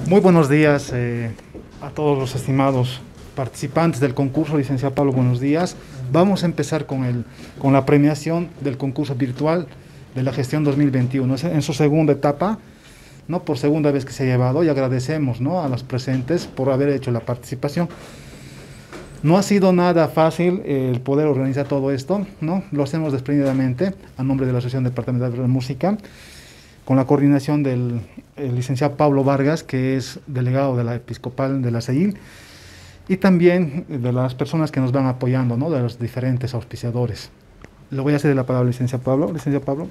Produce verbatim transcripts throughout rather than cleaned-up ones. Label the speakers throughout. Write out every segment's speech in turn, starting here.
Speaker 1: Muy buenos días eh, a todos los estimados participantes del concurso. Licenciado Pablo, buenos días. Vamos a empezar con, el, con la premiación del concurso virtual de la gestión dos mil veintiuno. Es en su segunda etapa, ¿no? Por segunda vez que se ha llevado, y agradecemos, ¿no?, a los presentes por haber hecho la participación. No ha sido nada fácil eh, el poder organizar todo esto, ¿no? Lo hacemos desprendidamente a nombre de la Asociación Departamental de Música, con la coordinación del licenciado Pablo Vargas, que es delegado de la Episcopal de la C E I L, y también de las personas que nos van apoyando, ¿no?, de los diferentes auspiciadores. Le voy a ceder la palabra al licenciado Pablo. Licenciado Pablo.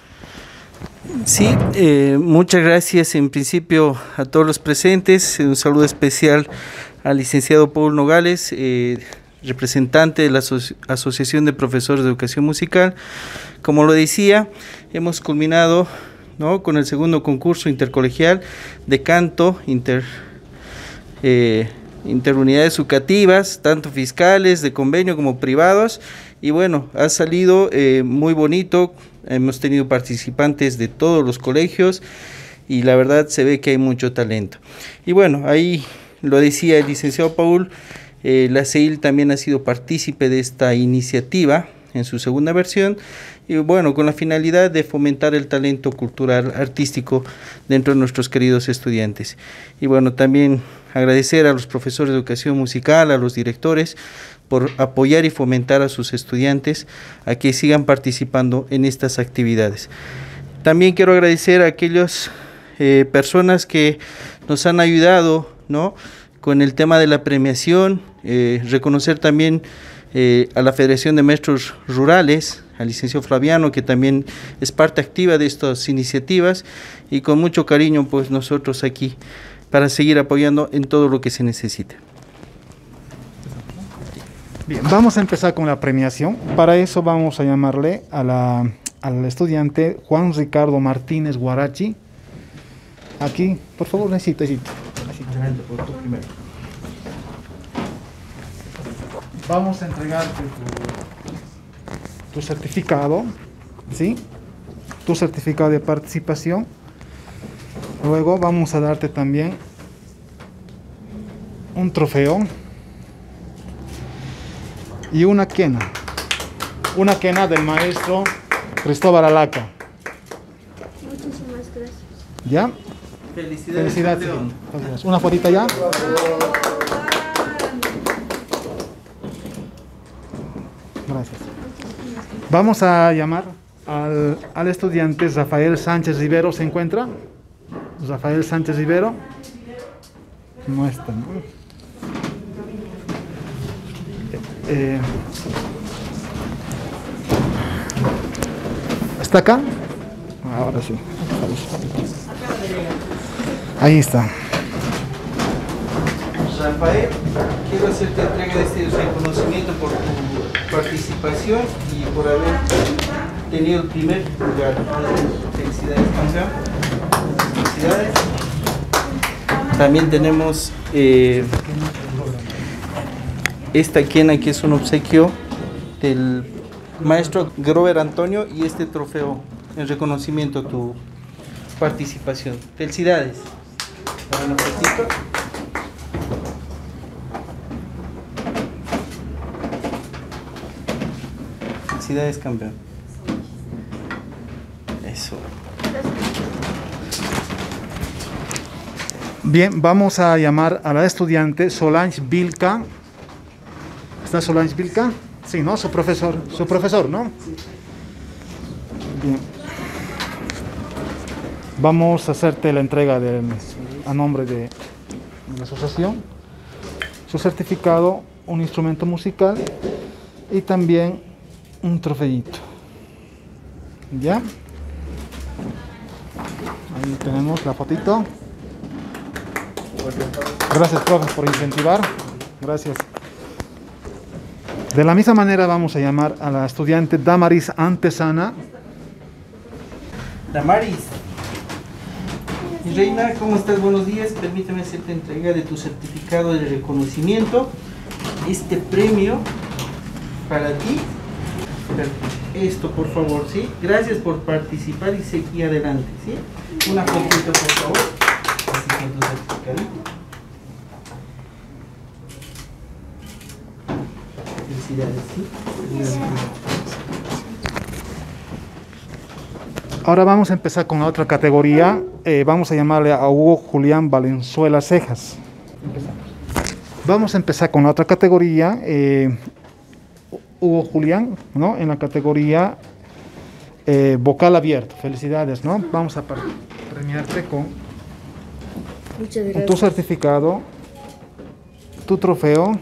Speaker 2: Sí, eh, muchas gracias en principio a todos los presentes. Un saludo especial al licenciado Paul Nogales, eh, representante de la Aso- Asociación de Profesores de Educación Musical. Como lo decía, hemos culminado, ¿no?, con el segundo concurso intercolegial de canto inter, eh, interunidades educativas, tanto fiscales, de convenio como privados, y bueno, ha salido eh, muy bonito. Hemos tenido participantes de todos los colegios y la verdad se ve que hay mucho talento. Y bueno, ahí lo decía el licenciado Paul, eh, la C E I L también ha sido partícipe de esta iniciativa en su segunda versión, y bueno, con la finalidad de fomentar el talento cultural, artístico dentro de nuestros queridos estudiantes. Y bueno, también agradecer a los profesores de educación musical, a los directores, por apoyar y fomentar a sus estudiantes a que sigan participando en estas actividades. También quiero agradecer a aquellas eh, personas que nos han ayudado, ¿no?, con el tema de la premiación, eh, reconocer también eh, a la Federación de Maestros Rurales, al licenciado Flaviano, que también es parte activa de estas iniciativas, y con mucho cariño pues nosotros aquí para seguir apoyando en todo lo que se necesite.
Speaker 1: Bien, vamos a empezar con la premiación. Para eso vamos a llamarle a la, al estudiante Juan Ricardo Martínez Guarachi. Aquí, por favor, necesito, necesito. necesito.
Speaker 2: Por tú primero.
Speaker 1: Vamos a entregarte tu, tu certificado, ¿sí? Tu certificado de participación. Luego vamos a darte también un trofeo y una quena. Una quena del maestro Cristóbal Alaca.
Speaker 3: Muchísimas gracias.
Speaker 1: ¿Ya?
Speaker 2: Felicidades.
Speaker 1: Felicidades. Una fotita ya. Gracias. Vamos a llamar al, al estudiante Rafael Sánchez Rivero. ¿Se encuentra? Rafael Sánchez Rivero. No está, ¿no? Eh, ¿Está acá? Ahora sí. Ahí está.
Speaker 2: Rafael, quiero hacerte entrega de este reconocimiento por tu participación y por haber tenido el primer lugar. Felicidades, campeón. Felicidades. También tenemos eh, esta quena, que es un obsequio del maestro Grover Antonio, y este trofeo en reconocimiento a tu participación. Felicidades. Para una fotito. Felicidades, campeón. Eso.
Speaker 1: Bien, vamos a llamar a la estudiante Solange Vilca. ¿Está Solange Vilca? Sí, ¿no? Su profesor, su profesor, ¿no? Bien. Vamos a hacerte la entrega de, a nombre de, de la asociación, su certificado, un instrumento musical y también un trofeito. ¿Ya? Ahí tenemos la fotito. Gracias, profe, por incentivar. Gracias. De la misma manera vamos a llamar a la estudiante Damaris Antesana.
Speaker 2: Damaris. Mi reina, ¿cómo estás? Buenos días. Permíteme hacerte entrega de tu certificado de reconocimiento. Este premio para ti. Esto, por favor, ¿sí? Gracias por participar y seguir adelante, ¿sí? Una fotito, por favor. Así con tu certificado. musical. Felicidades, ¿sí?
Speaker 1: Ahora vamos a empezar con la otra categoría. Eh, vamos a llamarle a Hugo Julián Valenzuela Cejas. Vamos a empezar con la otra categoría. Eh, Hugo Julián, ¿no? En la categoría eh, vocal abierto. Felicidades, ¿no? Vamos a premiarte con
Speaker 3: Muchas gracias.
Speaker 1: tu certificado, tu trofeo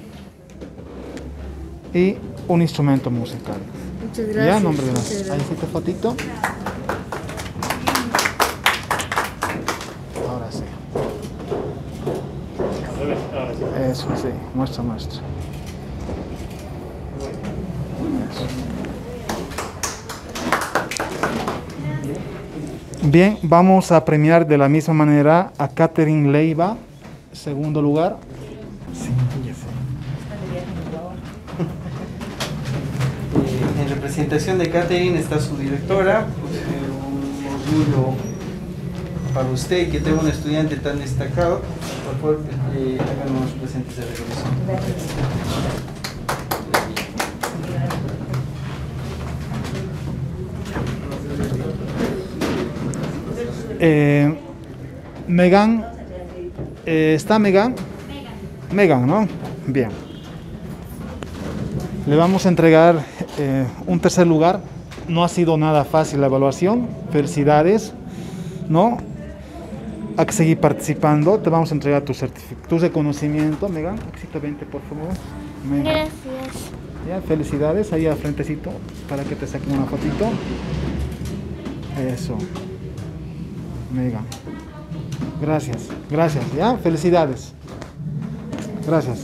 Speaker 1: y un instrumento musical.
Speaker 3: Muchas gracias.
Speaker 1: Ya, nombre de
Speaker 3: Muchas
Speaker 1: las.
Speaker 3: gracias.
Speaker 1: Ahí sí te fotito. Ahora sí. Eso sí, muestra, muestra. Eso. Bien, vamos a premiar de la misma manera a Catherine Leiva, segundo lugar. Sí, ya sé.
Speaker 2: Eh, en representación de Catherine está su directora. Pues, eh, un orgullo para usted que tenga un estudiante tan destacado. Por favor, eh, háganos presentes de regreso.
Speaker 1: Eh, Megan, eh, ¿está Megan? Megan, ¿no? Bien. Le vamos a entregar eh, un tercer lugar. No ha sido nada fácil la evaluación. Felicidades, ¿no? Hay que seguir participando. Te vamos a entregar tu certificado, tu reconocimiento, Megan. Exactamente, por favor. Megan.
Speaker 3: Gracias.
Speaker 1: Ya, felicidades, ahí al frentecito, para que te saquen una fotito. Eso. Megan. Gracias, gracias, ya, felicidades. Gracias.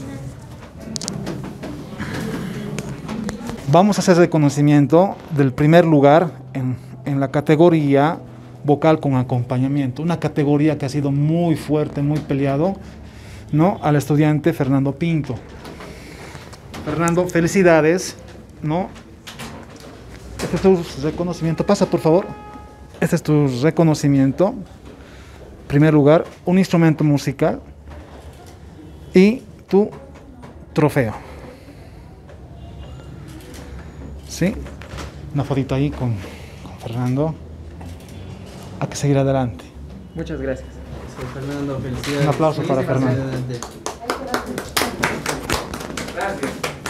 Speaker 1: Vamos a hacer reconocimiento del primer lugar en, en la categoría vocal con acompañamiento, una categoría que ha sido muy fuerte, muy peleado, ¿no? Al estudiante Fernando Pinto. Fernando, felicidades, ¿no? Este es tu reconocimiento. Pasa, por favor. Este es tu reconocimiento. En primer lugar, un instrumento musical y tu trofeo. ¿Sí? Una fotito ahí con, con Fernando. Hay que seguir adelante.
Speaker 2: Muchas gracias. Sí, Fernando, felicidades.
Speaker 1: Un aplauso para
Speaker 2: Felicidades.
Speaker 1: Fernando.
Speaker 2: Gracias.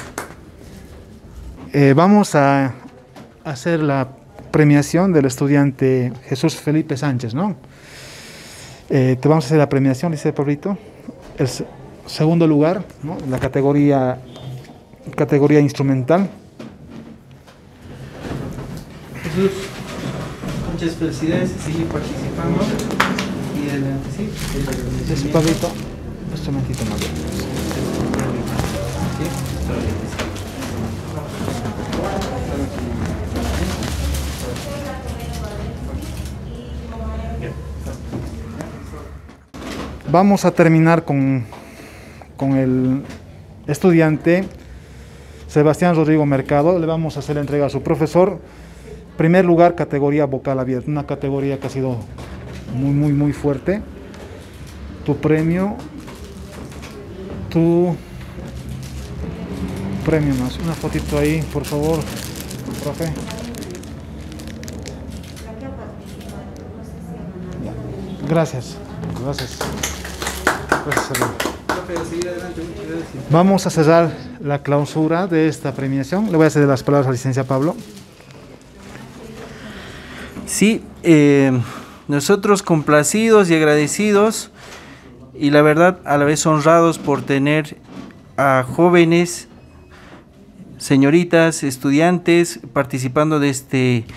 Speaker 1: Eh, vamos a hacer la premiación del estudiante Jesús Felipe Sánchez, ¿no? Eh, te vamos a hacer la premiación, dice Pablito. El se segundo lugar, ¿no? La categoría, categoría instrumental.
Speaker 2: Jesús, muchas felicidades, sigue participando. Y adelante, sí.
Speaker 1: Dice Pablito, este momentito más bien. Vamos a terminar con, con el estudiante Sebastián Rodrigo Mercado. Le vamos a hacer la entrega a su profesor. Primer lugar, categoría vocal abierta, una categoría que ha sido muy, muy, muy fuerte. Tu premio, tu premio más. Una fotito ahí, por favor, profe. Gracias, gracias. Gracias. Vamos a cerrar la clausura de esta premiación. Le voy a ceder las palabras a la licencia Pablo.
Speaker 2: Sí, eh, nosotros complacidos y agradecidos y la verdad a la vez honrados por tener a jóvenes, señoritas, estudiantes participando de este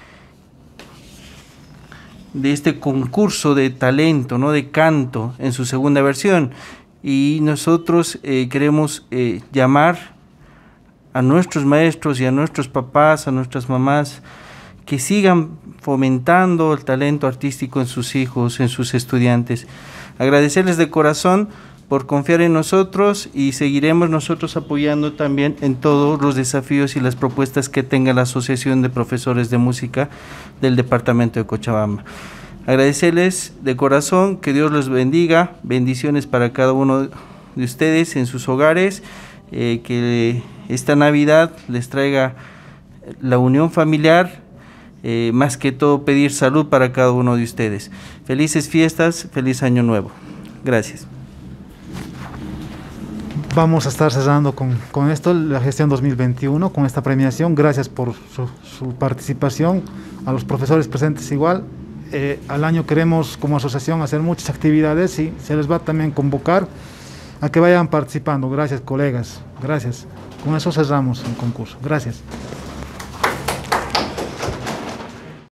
Speaker 2: de este concurso de talento, ¿no? De canto en su segunda versión. Y nosotros eh, queremos eh, llamar a nuestros maestros y a nuestros papás, a nuestras mamás, que sigan fomentando el talento artístico en sus hijos, en sus estudiantes. Agradecerles de corazón por confiar en nosotros y seguiremos nosotros apoyando también en todos los desafíos y las propuestas que tenga la Asociación de Profesores de Música del Departamento de Cochabamba. Agradecerles de corazón, que Dios los bendiga, bendiciones para cada uno de ustedes en sus hogares, eh, que esta Navidad les traiga la unión familiar, eh, más que todo pedir salud para cada uno de ustedes. Felices fiestas, feliz año nuevo. Gracias.
Speaker 1: Vamos a estar cerrando con, con esto la gestión dos mil veintiuno, con esta premiación. Gracias por su, su participación, a los profesores presentes igual. Eh, al año queremos como asociación hacer muchas actividades y se les va a también convocar a que vayan participando. Gracias, colegas, gracias. Con eso cerramos el concurso. Gracias.